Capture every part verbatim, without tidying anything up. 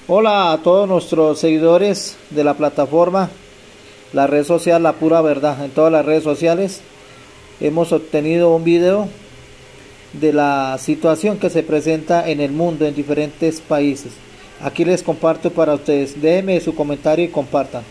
Hola a todos nuestros seguidores de la plataforma, la red social La Pura Verdad. En todas las redes sociales hemos obtenido un video de la situación que se presenta en el mundo, en diferentes países. Aquí les comparto para ustedes. Déjenme su comentario y compartan.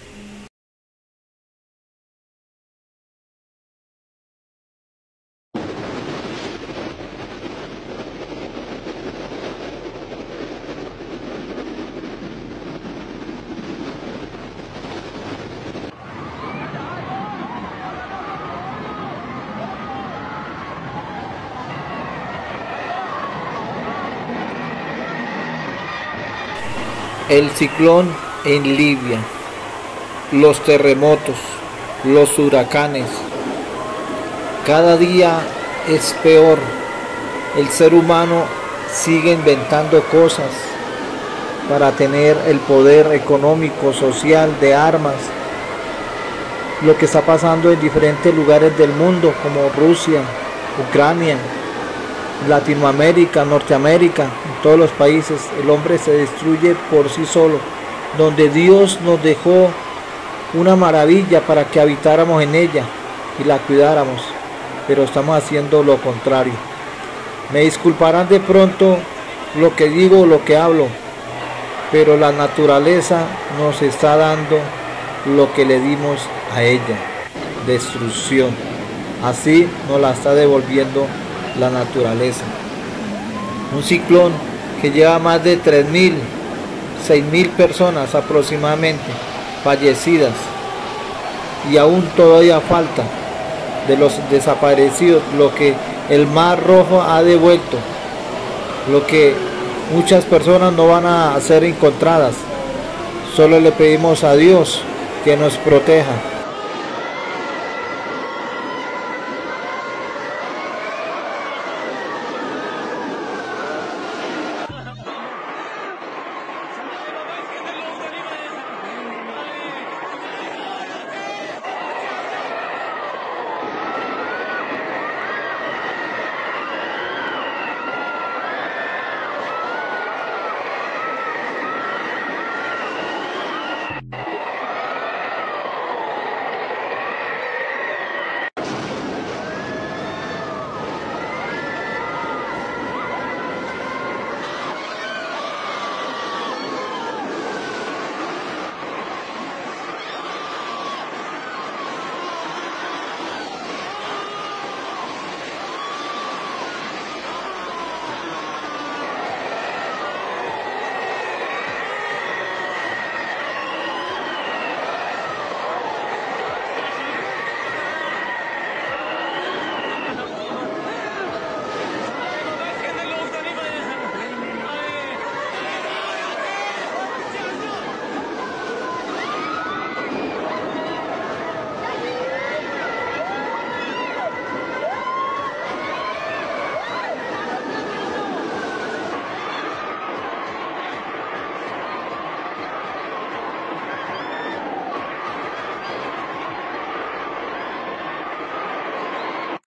El ciclón en Libia, los terremotos, los huracanes, cada día es peor. El ser humano sigue inventando cosas para tener el poder económico, social, de armas. Lo que está pasando en diferentes lugares del mundo, como Rusia, Ucrania, Latinoamérica, Norteamérica, en todos los países, el hombre se destruye por sí solo, donde Dios nos dejó una maravilla para que habitáramos en ella y la cuidáramos, pero estamos haciendo lo contrario. Me disculparán de pronto lo que digo, lo que hablo, pero la naturaleza nos está dando lo que le dimos a ella, destrucción. Así nos la está devolviendo la naturaleza. Un ciclón que lleva más de tres mil, seis mil personas aproximadamente fallecidas, y aún todavía falta de los desaparecidos, lo que el Mar Rojo ha devuelto, lo que muchas personas no van a ser encontradas. Solo le pedimos a Dios que nos proteja.